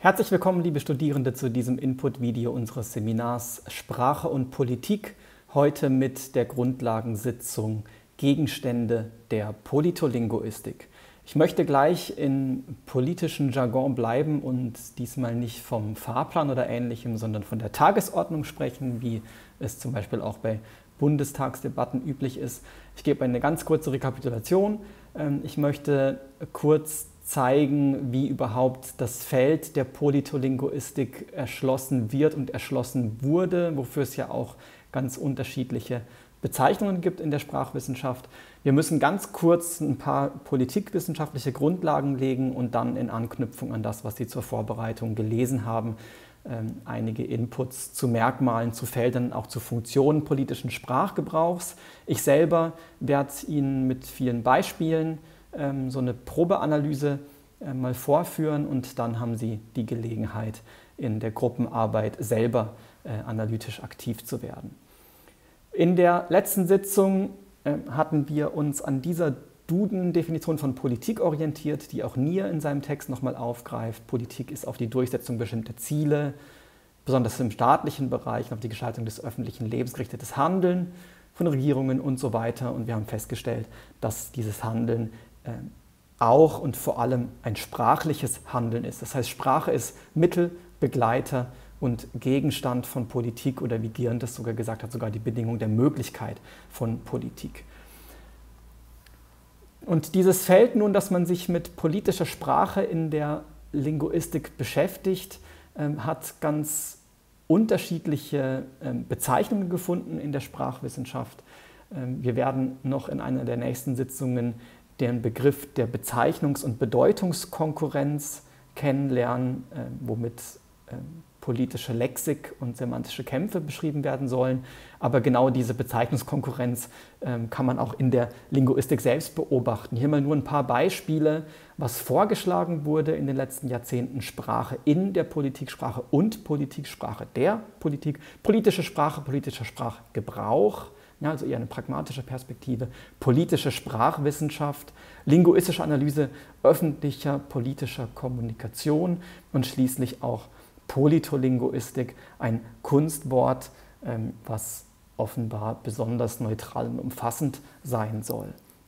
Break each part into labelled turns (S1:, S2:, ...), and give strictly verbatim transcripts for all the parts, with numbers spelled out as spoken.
S1: Herzlich willkommen, liebe Studierende, zu diesem Input-Video unseres Seminars Sprache und Politik, heute mit der Grundlagensitzung Gegenstände der Politolinguistik. Ich möchte gleich in politischen Jargon bleiben und diesmal nicht vom Fahrplan oder Ähnlichem, sondern von der Tagesordnung sprechen, wie es zum Beispiel auch bei Bundestagsdebatten üblich ist. Ich gebe eine ganz kurze Rekapitulation. Ich möchte kurz zeigen, wie überhaupt das Feld der Politolinguistik erschlossen wird und erschlossen wurde, wofür es ja auch ganz unterschiedliche Bezeichnungen gibt in der Sprachwissenschaft. Wir müssen ganz kurz ein paar politikwissenschaftliche Grundlagen legen und dann in Anknüpfung an das, was Sie zur Vorbereitung gelesen haben, ähm, einige Inputs zu Merkmalen, zu Feldern, auch zu Funktionen politischen Sprachgebrauchs. Ich selber werde Ihnen mit vielen Beispielen ähm, so eine Probeanalyse äh, mal vorführen und dann haben Sie die Gelegenheit, in der Gruppenarbeit selber äh, analytisch aktiv zu werden. In der letzten Sitzung äh, hatten wir uns an dieser Duden-Definition von Politik orientiert, die auch Nier in seinem Text nochmal aufgreift. Politik ist auf die Durchsetzung bestimmter Ziele, besonders im staatlichen Bereich, auf die Gestaltung des öffentlichen Lebens gerichtetes Handeln von Regierungen und so weiter. Und wir haben festgestellt, dass dieses Handeln äh, auch und vor allem ein sprachliches Handeln ist. Das heißt, Sprache ist Mittel, Begleiter und Gegenstand von Politik oder wie Giernd das sogar gesagt hat, sogar die Bedingung der Möglichkeit von Politik. Und dieses Feld nun, dass man sich mit politischer Sprache in der Linguistik beschäftigt, ähm, hat ganz unterschiedliche ähm, Bezeichnungen gefunden in der Sprachwissenschaft. Ähm, wir werden noch in einer der nächsten Sitzungen den Begriff der Bezeichnungs- und Bedeutungskonkurrenz kennenlernen, äh, womit äh, politische Lexik und semantische Kämpfe beschrieben werden sollen. Aber genau diese Bezeichnungskonkurrenz ähm, kann man auch in der Linguistik selbst beobachten. Hier mal nur ein paar Beispiele, was vorgeschlagen wurde in den letzten Jahrzehnten: Sprache in der Politik, Sprache und Politik, Sprache der Politik, politische Sprache, politischer Sprachgebrauch, ja, also eher eine pragmatische Perspektive, politische Sprachwissenschaft, linguistische Analyse öffentlicher politischer Kommunikation und schließlich auch Politolinguistik, ein Kunstwort, ähm, was offenbar besonders neutral und umfassend sein soll.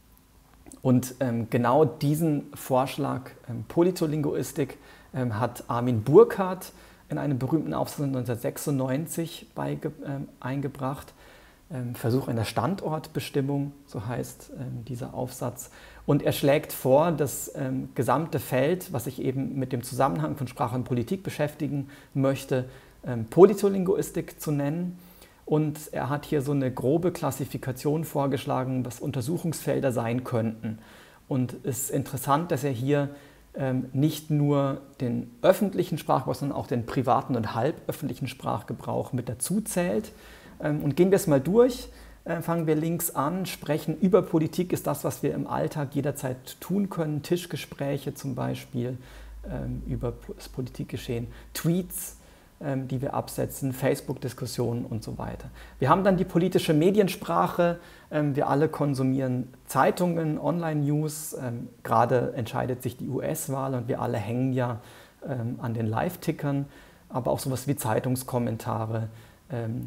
S1: Und ähm, genau diesen Vorschlag ähm, Politolinguistik ähm, hat Armin Burkhardt in einem berühmten Aufsatz neunzehnhundertsechsundneunzig beige, ähm, eingebracht. Ähm, Versuch einer Standortbestimmung, so heißt ähm, dieser Aufsatz. Und er schlägt vor, das ähm, gesamte Feld, was sich eben mit dem Zusammenhang von Sprache und Politik beschäftigen möchte, ähm, Politolinguistik zu nennen. Und er hat hier so eine grobe Klassifikation vorgeschlagen, was Untersuchungsfelder sein könnten. Und es ist interessant, dass er hier ähm, nicht nur den öffentlichen Sprachgebrauch, sondern auch den privaten und halböffentlichen Sprachgebrauch mit dazu zählt. Ähm, und gehen wir es mal durch. Fangen wir links an, sprechen über Politik ist das, was wir im Alltag jederzeit tun können. Tischgespräche zum Beispiel ähm, über das Politikgeschehen, Tweets, ähm, die wir absetzen, Facebook-Diskussionen und so weiter. Wir haben dann die politische Mediensprache. Ähm, wir alle konsumieren Zeitungen, Online-News. Ähm, gerade entscheidet sich die U S-Wahl und wir alle hängen ja ähm, an den Live-Tickern, aber auch sowas wie Zeitungskommentare, ähm,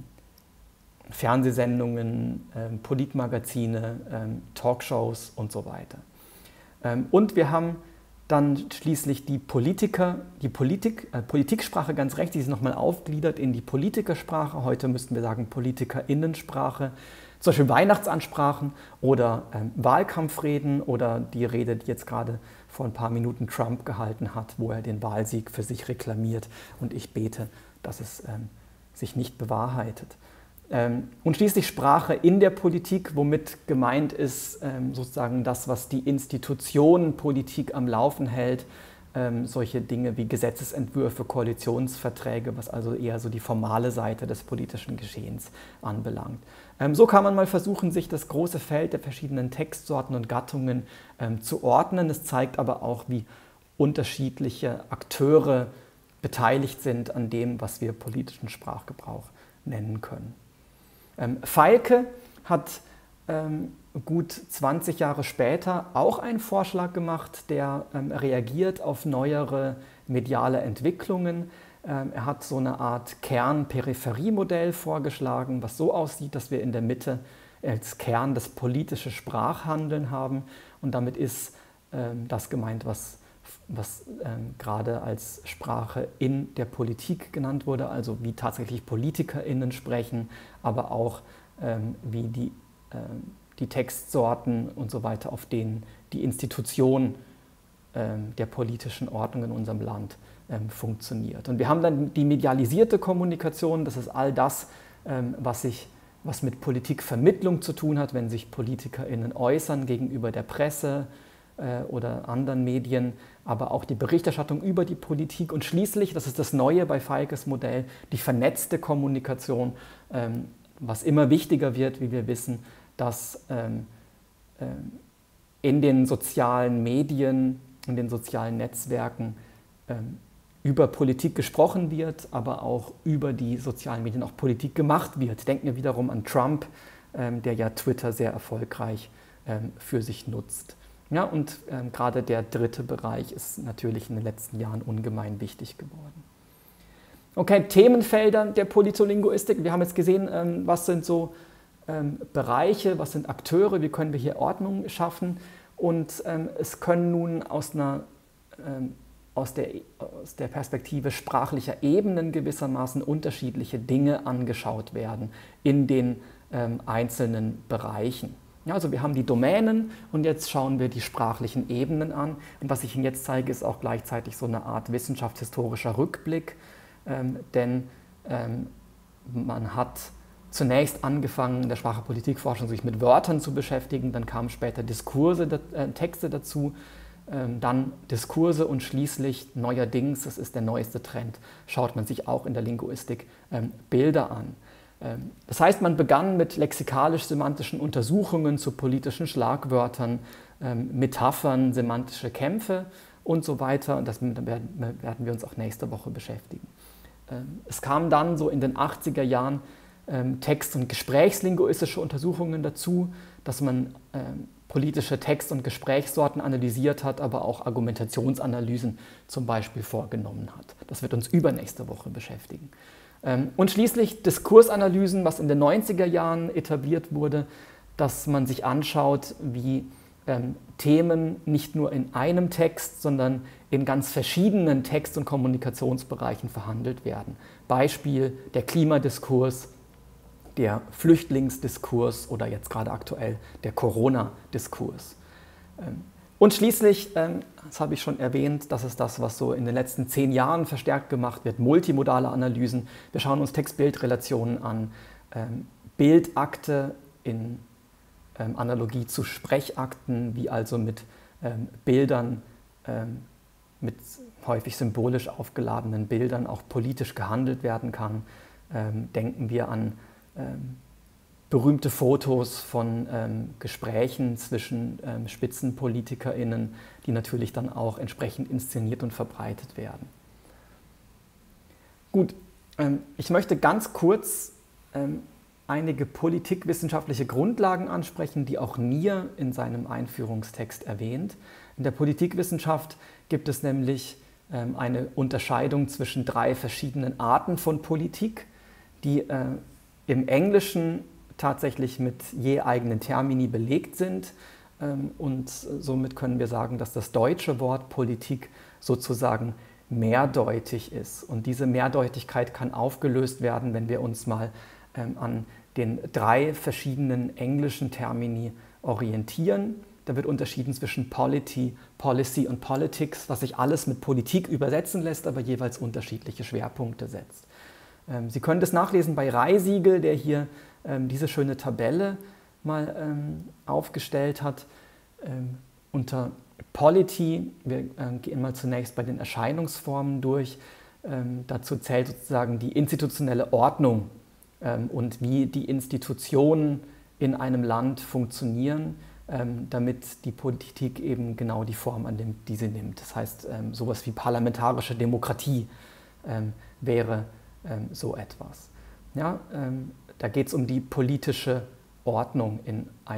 S1: Fernsehsendungen, ähm, Politmagazine, ähm, Talkshows und so weiter. Ähm, und wir haben dann schließlich die Politiker, die Politik, äh, Politiksprache ganz rechts, die ist nochmal aufgliedert in die Politikersprache. Heute müssten wir sagen Politikerinnensprache, zum Beispiel Weihnachtsansprachen oder ähm, Wahlkampfreden oder die Rede, die jetzt gerade vor ein paar Minuten Trump gehalten hat, wo er den Wahlsieg für sich reklamiert und ich bete, dass es ähm, sich nicht bewahrheitet. Und schließlich Sprache in der Politik, womit gemeint ist sozusagen das, was die Institution Politik am Laufen hält, solche Dinge wie Gesetzesentwürfe, Koalitionsverträge, was also eher so die formale Seite des politischen Geschehens anbelangt. So kann man mal versuchen, sich das große Feld der verschiedenen Textsorten und Gattungen zu ordnen. Es zeigt aber auch, wie unterschiedliche Akteure beteiligt sind an dem, was wir politischen Sprachgebrauch nennen können. Ähm, Feilke hat ähm, gut zwanzig Jahre später auch einen Vorschlag gemacht, der ähm, reagiert auf neuere mediale Entwicklungen. Ähm, er hat so eine Art Kern-Peripherie-Modell vorgeschlagen, was so aussieht, dass wir in der Mitte als Kern das politische Sprachhandeln haben. Und damit ist ähm, das gemeint, was, was ähm, gerade als Sprache in der Politik genannt wurde, also wie tatsächlich PolitikerInnen sprechen, aber auch ähm, wie die ähm, die Textsorten und so weiter, auf denen die Institution ähm, der politischen Ordnung in unserem Land ähm, funktioniert. Und wir haben dann die medialisierte Kommunikation, das ist all das, ähm, was, sich, was mit Politikvermittlung zu tun hat, wenn sich PolitikerInnen äußern gegenüber der Presse äh, oder anderen Medien, aber auch die Berichterstattung über die Politik und schließlich, das ist das Neue bei Feikes Modell, die vernetzte Kommunikation, ähm, was immer wichtiger wird, wie wir wissen, dass ähm, ähm, in den sozialen Medien, in den sozialen Netzwerken ähm, über Politik gesprochen wird, aber auch über die sozialen Medien auch Politik gemacht wird. Denken wir wiederum an Trump, ähm, der ja Twitter sehr erfolgreich ähm, für sich nutzt. Ja, und ähm, gerade der dritte Bereich ist natürlich in den letzten Jahren ungemein wichtig geworden. Okay, Themenfelder der Politolinguistik. Wir haben jetzt gesehen, ähm, was sind so Ähm, Bereiche, was sind Akteure, wie können wir hier Ordnung schaffen und ähm, es können nun aus, einer, ähm, aus, der, aus der Perspektive sprachlicher Ebenen gewissermaßen unterschiedliche Dinge angeschaut werden in den ähm, einzelnen Bereichen. Ja, also wir haben die Domänen und jetzt schauen wir die sprachlichen Ebenen an und was ich Ihnen jetzt zeige, ist auch gleichzeitig so eine Art wissenschaftshistorischer Rückblick, ähm, denn ähm, man hat zunächst angefangen, in der Sprache-Politikforschung sich mit Wörtern zu beschäftigen, dann kamen später Diskurse, äh, Texte dazu, ähm, dann Diskurse und schließlich neuerdings, das ist der neueste Trend, schaut man sich auch in der Linguistik ähm, Bilder an. Ähm, das heißt, man begann mit lexikalisch-semantischen Untersuchungen zu politischen Schlagwörtern, ähm, Metaphern, semantische Kämpfe und so weiter. Und das werden, werden wir uns auch nächste Woche beschäftigen. Ähm, es kam dann so in den achtziger Jahren Text- und gesprächslinguistische Untersuchungen dazu, dass man ähm, politische Text- und Gesprächssorten analysiert hat, aber auch Argumentationsanalysen zum Beispiel vorgenommen hat. Das wird uns übernächste Woche beschäftigen. Ähm, und schließlich Diskursanalysen, was in den neunziger Jahren etabliert wurde, dass man sich anschaut, wie ähm, Themen nicht nur in einem Text, sondern in ganz verschiedenen Text- und Kommunikationsbereichen verhandelt werden. Beispiel der Klimadiskurs, der Flüchtlingsdiskurs oder jetzt gerade aktuell der Corona-Diskurs. Und schließlich, das habe ich schon erwähnt, das ist das, was so in den letzten zehn Jahren verstärkt gemacht wird, multimodale Analysen. Wir schauen uns Text-Bild-Relationen an, Bildakte in Analogie zu Sprechakten, wie also mit Bildern, mit häufig symbolisch aufgeladenen Bildern auch politisch gehandelt werden kann. Denken wir an Ähm, berühmte Fotos von ähm, Gesprächen zwischen ähm, SpitzenpolitikerInnen, die natürlich dann auch entsprechend inszeniert und verbreitet werden. Gut, ähm, ich möchte ganz kurz ähm, einige politikwissenschaftliche Grundlagen ansprechen, die auch Nier in seinem Einführungstext erwähnt. In der Politikwissenschaft gibt es nämlich ähm, eine Unterscheidung zwischen drei verschiedenen Arten von Politik, die äh, im Englischen tatsächlich mit je eigenen Termini belegt sind und somit können wir sagen, dass das deutsche Wort Politik sozusagen mehrdeutig ist. Und diese Mehrdeutigkeit kann aufgelöst werden, wenn wir uns mal an den drei verschiedenen englischen Termini orientieren. Da wird unterschieden zwischen Polity, Policy und Politics, was sich alles mit Politik übersetzen lässt, aber jeweils unterschiedliche Schwerpunkte setzt. Sie können das nachlesen bei Reisiegel, der hier ähm, diese schöne Tabelle mal ähm, aufgestellt hat. Ähm, unter Polity, wir äh, gehen mal zunächst bei den Erscheinungsformen durch, ähm, dazu zählt sozusagen die institutionelle Ordnung ähm, und wie die Institutionen in einem Land funktionieren, ähm, damit die Politik eben genau die Form annimmt, die sie nimmt. Das heißt, ähm, sowas wie parlamentarische Demokratie ähm, wäre Ähm, so etwas. Ja, ähm, da geht es um die politische Ordnung in einem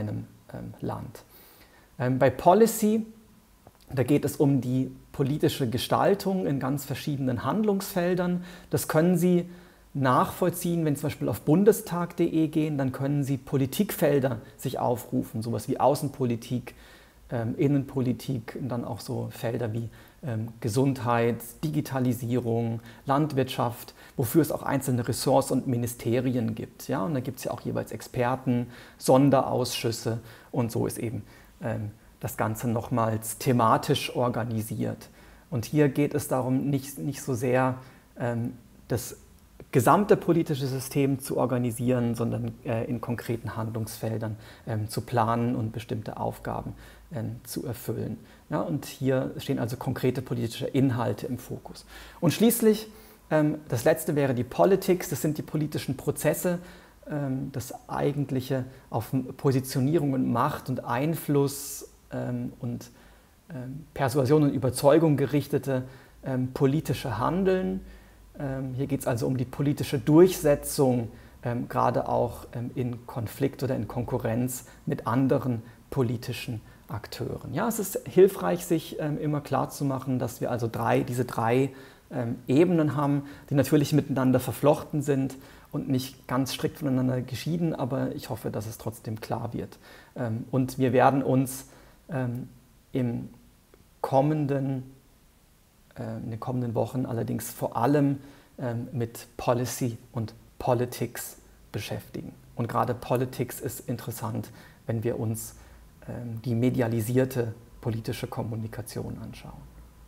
S1: ähm, Land. Ähm, bei Policy, da geht es um die politische Gestaltung in ganz verschiedenen Handlungsfeldern. Das können Sie nachvollziehen, wenn Sie zum Beispiel auf bundestag punkt de gehen, dann können Sie Politikfelder sich aufrufen, sowas wie Außenpolitik, ähm, Innenpolitik und dann auch so Felder wie ähm, Gesundheit, Digitalisierung, Landwirtschaft, wofür es auch einzelne Ressorts und Ministerien gibt. Ja? Und da gibt es ja auch jeweils Experten, Sonderausschüsse und so ist eben ähm, das Ganze nochmals thematisch organisiert. Und hier geht es darum, nicht, nicht so sehr ähm, das gesamte politische System zu organisieren, sondern äh, in konkreten Handlungsfeldern ähm, zu planen und bestimmte Aufgaben ähm, zu erfüllen. Ja, und hier stehen also konkrete politische Inhalte im Fokus. Und schließlich, ähm, das letzte wäre die Politics, das sind die politischen Prozesse, ähm, das eigentliche auf Positionierung und Macht und Einfluss ähm, und ähm, Persuasion und Überzeugung gerichtete ähm, politische Handeln. Ähm, hier geht es also um die politische Durchsetzung, ähm, gerade auch ähm, in Konflikt oder in Konkurrenz mit anderen politischen Akteuren. Ja, es ist hilfreich, sich ähm, immer klarzumachen, dass wir also drei, diese drei ähm, Ebenen haben, die natürlich miteinander verflochten sind und nicht ganz strikt voneinander geschieden, aber ich hoffe, dass es trotzdem klar wird. Ähm, und wir werden uns ähm, im kommenden, äh, in den kommenden Wochen allerdings vor allem ähm, mit Policy und Politics beschäftigen. Und gerade Politics ist interessant, wenn wir uns ähm, die medialisierte politische Kommunikation anschauen.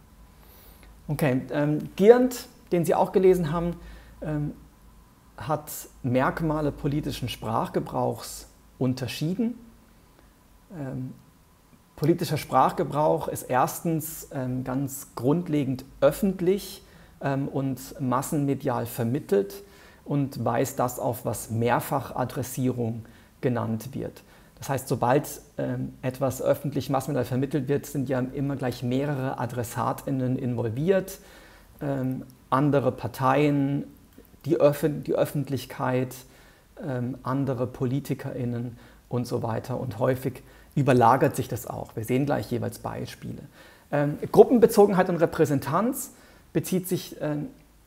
S1: Okay, ähm, Giernt, den Sie auch gelesen haben, ähm, hat Merkmale politischen Sprachgebrauchs unterschieden. Ähm, politischer Sprachgebrauch ist erstens ähm, ganz grundlegend öffentlich ähm, und massenmedial vermittelt und weist das auf, was Mehrfachadressierung genannt wird. Das heißt, sobald ähm, etwas öffentlich massenmedial vermittelt wird, sind ja immer gleich mehrere AdressatInnen involviert, ähm, andere Parteien, die, Öf die Öffentlichkeit, ähm, andere PolitikerInnen und so weiter. Und häufig überlagert sich das auch. Wir sehen gleich jeweils Beispiele. Ähm, Gruppenbezogenheit und Repräsentanz bezieht sich ähm,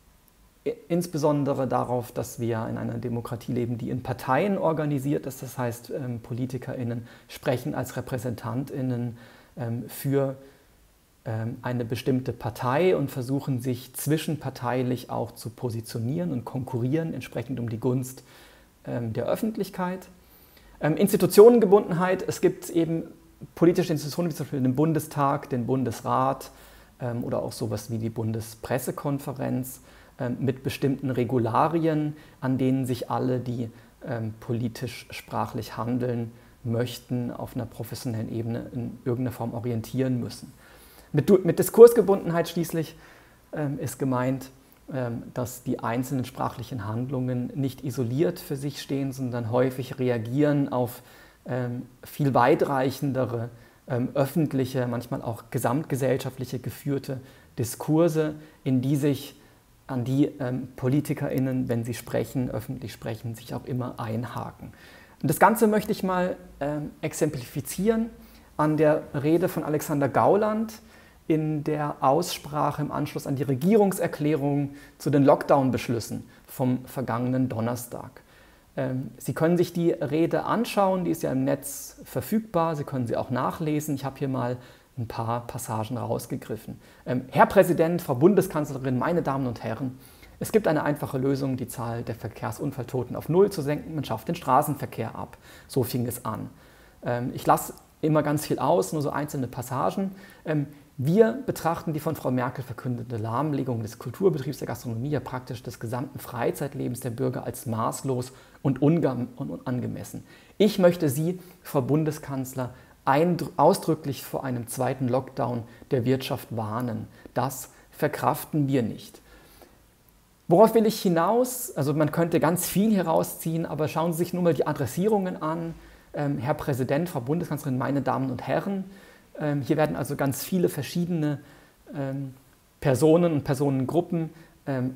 S1: insbesondere darauf, dass wir in einer Demokratie leben, die in Parteien organisiert ist. Das heißt, ähm, PolitikerInnen sprechen als RepräsentantInnen ähm, für ähm, eine bestimmte Partei und versuchen sich zwischenparteilich auch zu positionieren und konkurrieren, entsprechend um die Gunst ähm, der Öffentlichkeit. Ähm, Institutionengebundenheit, es gibt eben politische Institutionen wie zum Beispiel den Bundestag, den Bundesrat ähm, oder auch sowas wie die Bundespressekonferenz ähm, mit bestimmten Regularien, an denen sich alle, die ähm, politisch sprachlich handeln möchten, auf einer professionellen Ebene in irgendeiner Form orientieren müssen. Mit, mit Diskursgebundenheit schließlich ähm, ist gemeint, ähm, dass die einzelnen sprachlichen Handlungen nicht isoliert für sich stehen, sondern häufig reagieren auf ähm, viel weitreichendere, ähm, öffentliche, manchmal auch gesamtgesellschaftliche geführte Diskurse, in die sich an die ähm, PolitikerInnen, wenn sie sprechen, öffentlich sprechen, sich auch immer einhaken. Und das Ganze möchte ich mal ähm, exemplifizieren an der Rede von Alexander Gauland in der Aussprache im Anschluss an die Regierungserklärung zu den Lockdown-Beschlüssen vom vergangenen Donnerstag. Ähm, Sie können sich die Rede anschauen, die ist ja im Netz verfügbar, Sie können sie auch nachlesen. Ich habe hier mal ein paar Passagen rausgegriffen. Ähm, Herr Präsident, Frau Bundeskanzlerin, meine Damen und Herren, es gibt eine einfache Lösung, die Zahl der Verkehrsunfalltoten auf Null zu senken. Man schafft den Straßenverkehr ab. So fing es an. Ähm, ich lasse immer ganz viel aus, nur so einzelne Passagen. Ähm, wir betrachten die von Frau Merkel verkündete Lahmlegung des Kulturbetriebs, der Gastronomie, ja praktisch des gesamten Freizeitlebens der Bürger als maßlos und unangemessen. Ich möchte Sie, Frau Bundeskanzler, ausdrücklich vor einem zweiten Lockdown der Wirtschaft warnen. Das verkraften wir nicht. Worauf will ich hinaus? Also man könnte ganz viel herausziehen, aber schauen Sie sich nur mal die Adressierungen an. Ähm, Herr Präsident, Frau Bundeskanzlerin, meine Damen und Herren. Ähm, hier werden also ganz viele verschiedene ähm, Personen und Personengruppen ähm,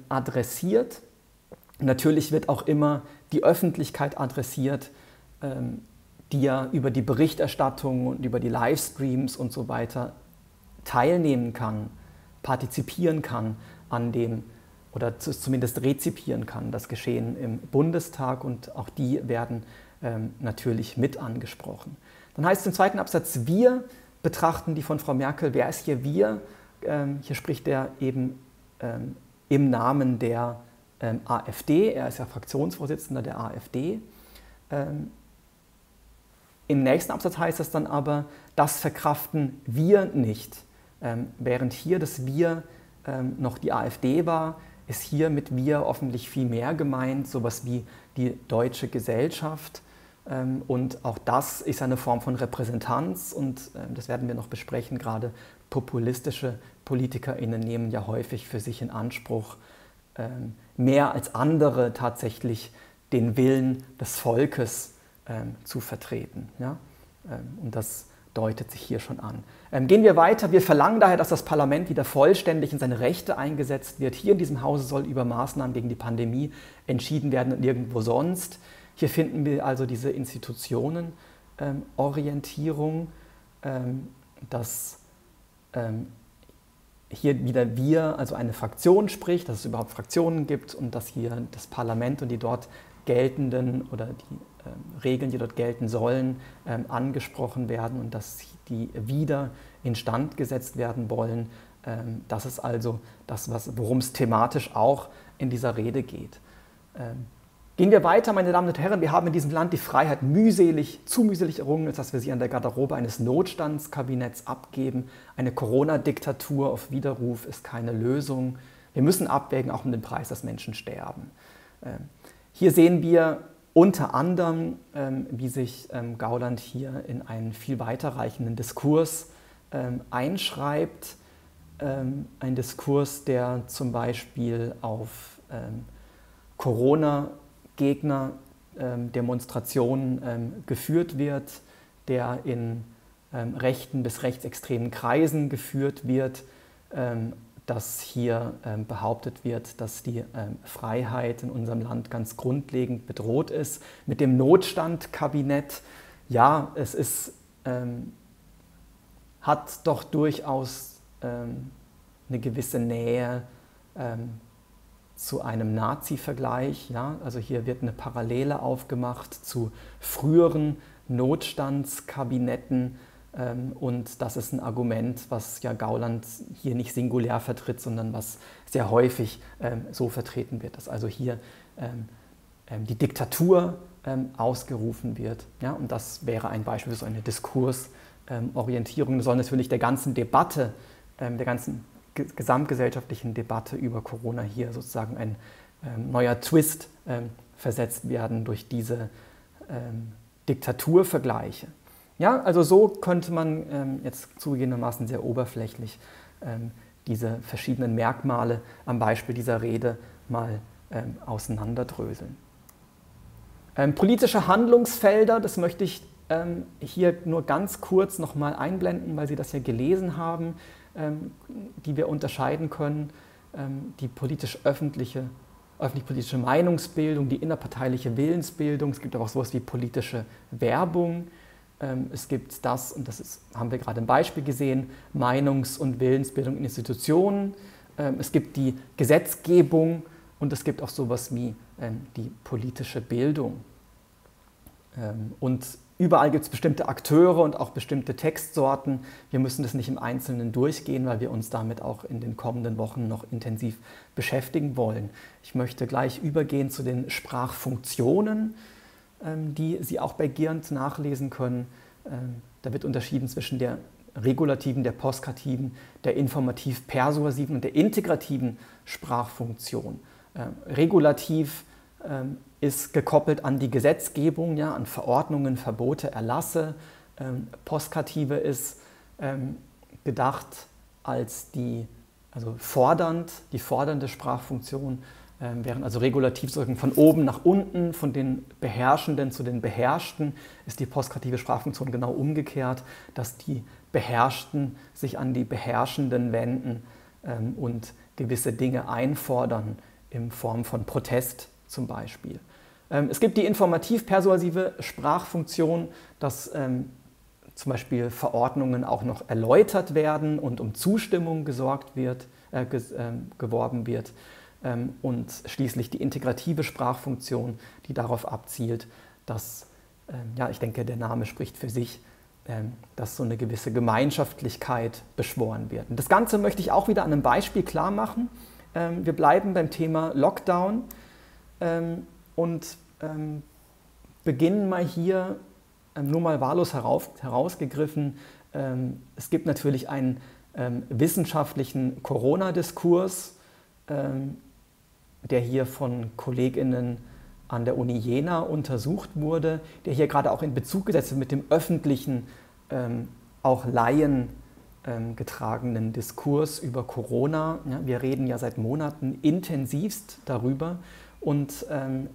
S1: adressiert. Natürlich wird auch immer die Öffentlichkeit adressiert, ähm, die ja über die Berichterstattung und über die Livestreams und so weiter teilnehmen kann, partizipieren kann an dem oder zumindest rezipieren kann, das Geschehen im Bundestag, und auch die werden ähm, natürlich mit angesprochen. Dann heißt es im zweiten Absatz, wir betrachten die von Frau Merkel. Wer ist hier wir? Ähm, hier spricht er eben ähm, im Namen der ähm, AfD, er ist ja Fraktionsvorsitzender der AfD. Ähm, Im nächsten Absatz heißt es dann aber, das verkraften wir nicht. Ähm, während hier das Wir ähm, noch die AfD war, ist hier mit wir hoffentlich viel mehr gemeint, sowas wie die deutsche Gesellschaft. Ähm, und auch das ist eine Form von Repräsentanz, und ähm, das werden wir noch besprechen. Gerade populistische PolitikerInnen nehmen ja häufig für sich in Anspruch, ähm, mehr als andere tatsächlich den Willen des Volkes ähm, zu vertreten. Ja? Ähm, und das deutet sich hier schon an. Ähm, gehen wir weiter. Wir verlangen daher, dass das Parlament wieder vollständig in seine Rechte eingesetzt wird. Hier in diesem Hause soll über Maßnahmen gegen die Pandemie entschieden werden und nirgendwo sonst. Hier finden wir also diese Institutionenorientierung, ähm, dass ähm, hier wieder wir, also eine Fraktion spricht, dass es überhaupt Fraktionen gibt und dass hier das Parlament und die dort geltenden oder die ähm, Regeln, die dort gelten sollen, ähm, angesprochen werden und dass die wieder instand gesetzt werden wollen. Ähm, das ist also das, worum es thematisch auch in dieser Rede geht. Ähm, Gehen wir weiter, meine Damen und Herren. Wir haben in diesem Land die Freiheit mühselig, zu mühselig errungen, dass wir sie an der Garderobe eines Notstandskabinetts abgeben. Eine Corona-Diktatur auf Widerruf ist keine Lösung. Wir müssen abwägen, auch um den Preis, dass Menschen sterben. Hier sehen wir unter anderem, wie sich Gauland hier in einen viel weiterreichenden Diskurs einschreibt. Ein Diskurs, der zum Beispiel auf Corona Gegner ähm, Demonstrationen ähm, geführt wird, der in ähm, rechten bis rechtsextremen Kreisen geführt wird, ähm, dass hier ähm, behauptet wird, dass die ähm, Freiheit in unserem Land ganz grundlegend bedroht ist. Mit dem Notstandkabinett, ja, es ist, ähm, hat doch durchaus ähm, eine gewisse Nähe ähm, zu einem Nazi-Vergleich. Ja? Also hier wird eine Parallele aufgemacht zu früheren Notstandskabinetten, ähm, und das ist ein Argument, was ja Gauland hier nicht singulär vertritt, sondern was sehr häufig ähm, so vertreten wird, dass also hier ähm, ähm, die Diktatur ähm, ausgerufen wird. Ja? Und das wäre ein Beispiel für so eine Diskursorientierung. Ähm, das soll natürlich der ganzen Debatte, ähm, der ganzen gesamtgesellschaftlichen Debatte über Corona hier sozusagen ein ähm, neuer Twist ähm, versetzt werden durch diese ähm, Diktaturvergleiche. Ja, also so könnte man ähm, jetzt zugegebenermaßen sehr oberflächlich ähm, diese verschiedenen Merkmale am Beispiel dieser Rede mal ähm, auseinanderdröseln. Ähm, politische Handlungsfelder, das möchte ich ähm, hier nur ganz kurz nochmal einblenden, weil Sie das ja gelesen haben, die wir unterscheiden können, die politisch-öffentliche, öffentlich-politische Meinungsbildung, die innerparteiliche Willensbildung. Es gibt aber auch sowas wie politische Werbung. Es gibt das, und das ist, haben wir gerade im Beispiel gesehen, Meinungs- und Willensbildung in Institutionen. Es gibt die Gesetzgebung und es gibt auch sowas wie die politische Bildung. Und überall gibt es bestimmte Akteure und auch bestimmte Textsorten. Wir müssen das nicht im Einzelnen durchgehen, weil wir uns damit auch in den kommenden Wochen noch intensiv beschäftigen wollen. Ich möchte gleich übergehen zu den Sprachfunktionen, die Sie auch bei Geernt nachlesen können. Da wird unterschieden zwischen der regulativen, der postkativen, der informativ-persuasiven und der integrativen Sprachfunktion. Regulativ ist gekoppelt an die Gesetzgebung, ja, an Verordnungen, Verbote, Erlasse. Ähm, Postkative ist ähm, gedacht als die, also fordernd, die fordernde Sprachfunktion, ähm, während also regulativ von oben nach unten, von den Beherrschenden zu den Beherrschten, ist die postkative Sprachfunktion genau umgekehrt, dass die Beherrschten sich an die Beherrschenden wenden ähm, und gewisse Dinge einfordern in Form von Protest zum Beispiel. Ähm, es gibt die informativ-persuasive Sprachfunktion, dass ähm, zum Beispiel Verordnungen auch noch erläutert werden und um Zustimmung gesorgt wird, äh, ges, äh, geworben wird. Ähm, und schließlich die integrative Sprachfunktion, die darauf abzielt, dass, ähm, ja, ich denke, der Name spricht für sich, ähm, dass so eine gewisse Gemeinschaftlichkeit beschworen wird. Und das Ganze möchte ich auch wieder an einem Beispiel klar machen. Ähm, wir bleiben beim Thema Lockdown ähm, und ähm, beginnen mal hier, ähm, nur mal wahllos herauf, herausgegriffen. Ähm, es gibt natürlich einen ähm, wissenschaftlichen Corona-Diskurs, ähm, der hier von KollegInnen an der Uni Jena untersucht wurde, der hier gerade auch in Bezug gesetzt wird mit dem öffentlichen, ähm, auch Laien ähm, getragenen Diskurs über Corona. Ja, wir reden ja seit Monaten intensivst darüber und ähm,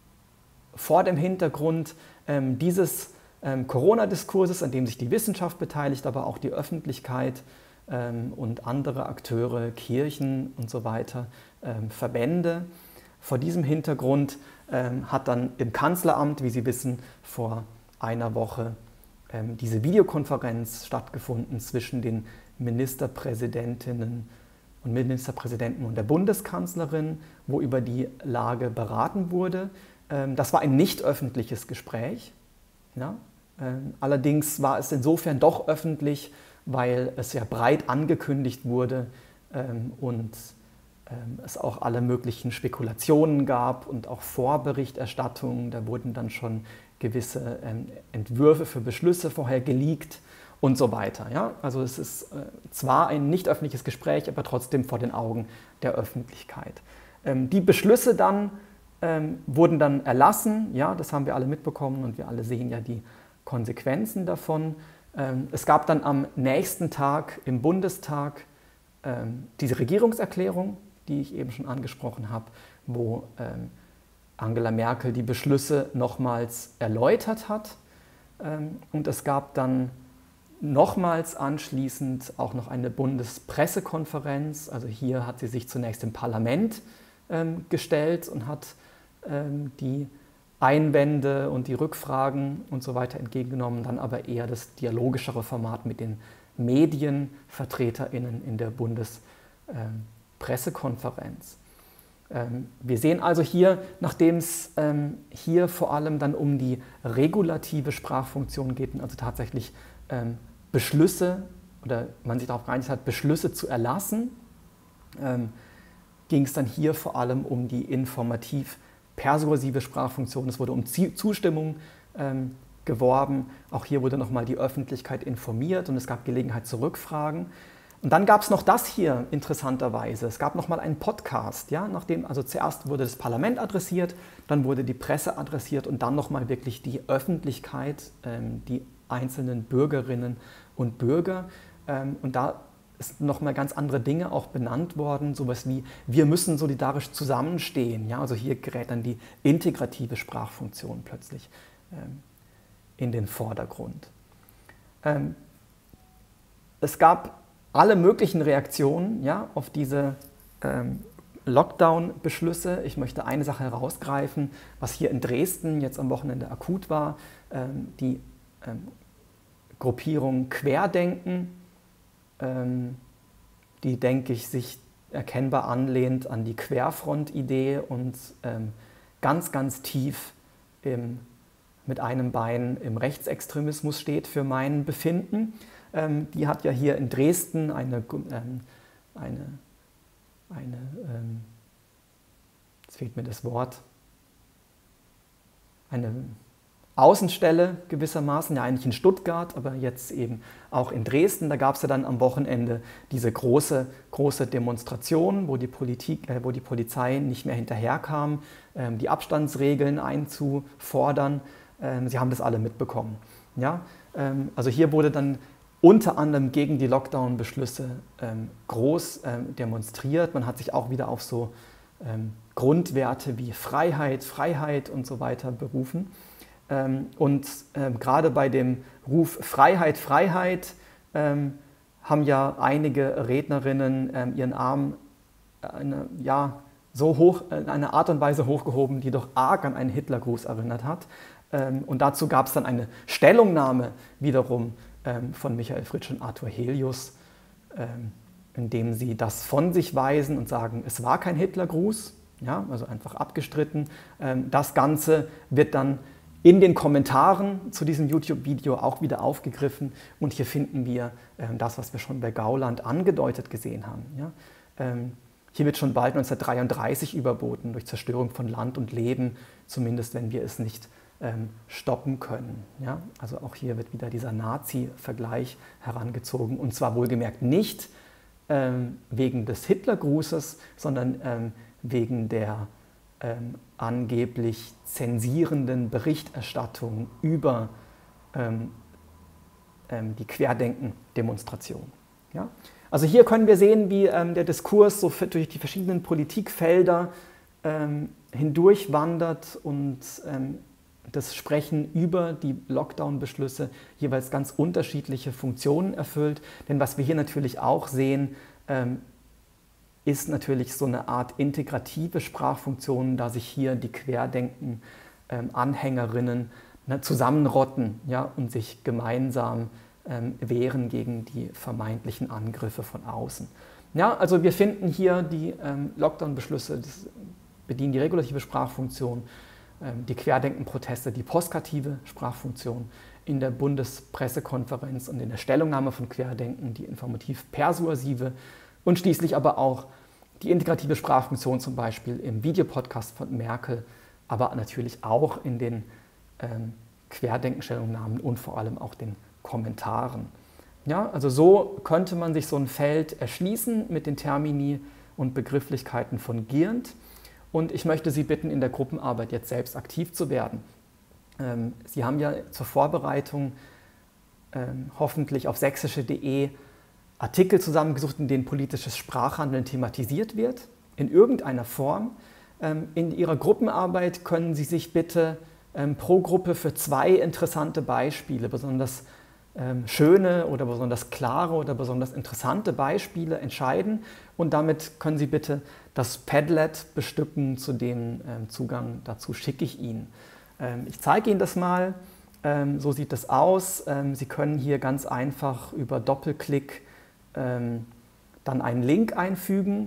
S1: vor dem Hintergrund ähm, dieses ähm, Corona-Diskurses, an dem sich die Wissenschaft beteiligt, aber auch die Öffentlichkeit ähm, und andere Akteure, Kirchen und so weiter, ähm, Verbände. Vor diesem Hintergrund ähm, hat dann im Kanzleramt, wie Sie wissen, vor einer Woche ähm, diese Videokonferenz stattgefunden zwischen den Ministerpräsidentinnen und Ministerpräsidenten und der Bundeskanzlerin, wo über die Lage beraten wurde. Ähm, das war ein nicht öffentliches Gespräch. Ja? Ähm, allerdings war es insofern doch öffentlich, weil es ja breit angekündigt wurde ähm, und es auch alle möglichen Spekulationen gab und auch Vorberichterstattungen. Da wurden dann schon gewisse ähm, Entwürfe für Beschlüsse vorher geleakt und so weiter. Ja? Also es ist äh, zwar ein nicht öffentliches Gespräch, aber trotzdem vor den Augen der Öffentlichkeit. Ähm, die Beschlüsse dann ähm, wurden dann erlassen, ja, das haben wir alle mitbekommen und wir alle sehen ja die Konsequenzen davon. Ähm, es gab dann am nächsten Tag im Bundestag ähm, diese Regierungserklärung, die ich eben schon angesprochen habe, wo ähm, Angela Merkel die Beschlüsse nochmals erläutert hat. Ähm, und es gab dann nochmals anschließend auch noch eine Bundespressekonferenz. Also hier hat sie sich zunächst im Parlament ähm, gestellt und hat ähm, die Einwände und die Rückfragen und so weiter entgegengenommen, dann aber eher das dialogischere Format mit den MedienvertreterInnen in der Bundespressekonferenz. Ähm, wir sehen also hier, nachdem es ähm, hier vor allem dann um die regulative Sprachfunktion geht, also tatsächlich ähm, Beschlüsse oder man sich darauf geeinigt hat, Beschlüsse zu erlassen, ähm, ging es dann hier vor allem um die informativ-persuasive Sprachfunktion. Es wurde um Zustimmung ähm, geworben. Auch hier wurde nochmal die Öffentlichkeit informiert und es gab Gelegenheit zu Rückfragen. Und dann gab es noch das hier interessanterweise. Es gab nochmal einen Podcast, ja, nachdem, also zuerst wurde das Parlament adressiert, dann wurde die Presse adressiert und dann nochmal wirklich die Öffentlichkeit, ähm, die einzelnen Bürgerinnen und Bürger. Ähm, und da ist nochmal ganz andere Dinge auch benannt worden, sowas wie, wir müssen solidarisch zusammenstehen. Ja, also hier gerät dann die integrative Sprachfunktion plötzlich ähm, in den Vordergrund. Ähm, es gab alle möglichen Reaktionen, ja, auf diese ähm, Lockdown-Beschlüsse. Ich möchte eine Sache herausgreifen, was hier in Dresden jetzt am Wochenende akut war, ähm, die ähm, Gruppierung Querdenken, ähm, die, denke ich, sich erkennbar anlehnt an die Querfront-Idee und ähm, ganz, ganz tief im, mit einem Bein im Rechtsextremismus steht für mein Befinden. Ähm, die hat ja hier in Dresden eine, ähm, eine, eine ähm, jetzt fehlt mir das Wort, eine Außenstelle gewissermaßen, ja eigentlich in Stuttgart, aber jetzt eben auch in Dresden. Da gab es ja dann am Wochenende diese große, große Demonstration, wo die, Politik, äh, wo die Polizei nicht mehr hinterherkam, ähm, die Abstandsregeln einzufordern. Ähm, Sie haben das alle mitbekommen. Ja? Ähm, also hier wurde dann unter anderem gegen die Lockdown-Beschlüsse ähm, groß ähm, demonstriert. Man hat sich auch wieder auf so ähm, Grundwerte wie Freiheit, Freiheit und so weiter berufen. Ähm, und ähm, gerade bei dem Ruf Freiheit, Freiheit ähm, haben ja einige Rednerinnen ähm, ihren Arm eine, ja, so hoch, in einer Art und Weise hochgehoben, die doch arg an einen Hitlergruß erinnert hat. Ähm, und dazu gab es dann eine Stellungnahme wiederum ähm, von Michael Fritsch und Arthur Helius, ähm, in dem sie das von sich weisen und sagen, es war kein Hitlergruß, ja, also einfach abgestritten. Ähm, das Ganze wird dann in den Kommentaren zu diesem YouTube-Video auch wieder aufgegriffen und hier finden wir ähm, das, was wir schon bei Gauland angedeutet gesehen haben. Ja? Ähm, hier wird schon bald neunzehnhundertdreiunddreißig überboten durch Zerstörung von Land und Leben, zumindest wenn wir es nicht ähm, stoppen können. Ja? Also auch hier wird wieder dieser Nazi-Vergleich herangezogen und zwar wohlgemerkt nicht ähm, wegen des Hitlergrußes, sondern ähm, wegen der ähm, angeblich zensierenden Berichterstattung über ähm, ähm, die Querdenken-Demonstration. Ja? Also hier können wir sehen, wie ähm, der Diskurs so durch die verschiedenen Politikfelder ähm, hindurch wandert und ähm, das Sprechen über die Lockdown-Beschlüsse jeweils ganz unterschiedliche Funktionen erfüllt. Denn was wir hier natürlich auch sehen, ähm, ist natürlich so eine Art integrative Sprachfunktion, da sich hier die Querdenken-Anhängerinnen ähm, ne, zusammenrotten, ja, und sich gemeinsam ähm, wehren gegen die vermeintlichen Angriffe von außen. Ja, also wir finden hier die ähm, Lockdown-Beschlüsse, das bedienen die regulative Sprachfunktion, ähm, die Querdenken-Proteste, die postkative Sprachfunktion in der Bundespressekonferenz und in der Stellungnahme von Querdenken, die informativ-persuasive und schließlich aber auch die integrative Sprachfunktion zum Beispiel im Videopodcast von Merkel, aber natürlich auch in den ähm, Querdenkenstellungnahmen und vor allem auch den Kommentaren. Ja, also so könnte man sich so ein Feld erschließen mit den Termini und Begrifflichkeiten von Geernt. Und ich möchte Sie bitten, in der Gruppenarbeit jetzt selbst aktiv zu werden. Ähm, Sie haben ja zur Vorbereitung ähm, hoffentlich auf sächsische punkt de Artikel zusammengesucht, in denen politisches Sprachhandeln thematisiert wird, in irgendeiner Form. Ähm, in Ihrer Gruppenarbeit können Sie sich bitte ähm, pro Gruppe für zwei interessante Beispiele, besonders ähm, schöne oder besonders klare oder besonders interessante Beispiele entscheiden und damit können Sie bitte das Padlet bestücken, zu dem ähm, Zugang dazu schicke ich Ihnen. Ähm, ich zeige Ihnen das mal, ähm, so sieht das aus. Ähm, Sie können hier ganz einfach über Doppelklick ähm, dann einen Link einfügen,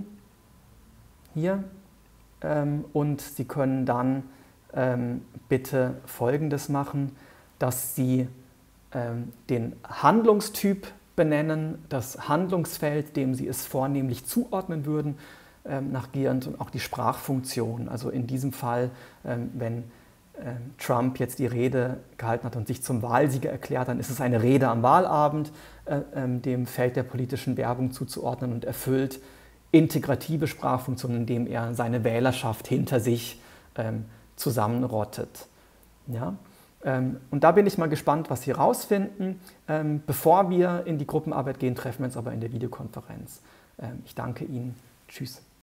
S1: hier, ähm, und Sie können dann ähm, bitte Folgendes machen, dass Sie ähm, den Handlungstyp benennen, das Handlungsfeld, dem Sie es vornehmlich zuordnen würden, ähm, nach Geernt und auch die Sprachfunktion. Also in diesem Fall, ähm, wenn ähm, Trump jetzt die Rede gehalten hat und sich zum Wahlsieger erklärt, dann ist es eine Rede am Wahlabend, äh, ähm, dem Feld der politischen Werbung zuzuordnen und erfüllt integrative Sprachfunktion, indem er seine Wählerschaft hinter sich ähm, zusammenrottet. Ja? Ähm, und da bin ich mal gespannt, was Sie rausfinden. Ähm, bevor wir in die Gruppenarbeit gehen, treffen wir uns aber in der Videokonferenz. Ähm, ich danke Ihnen. Tschüss.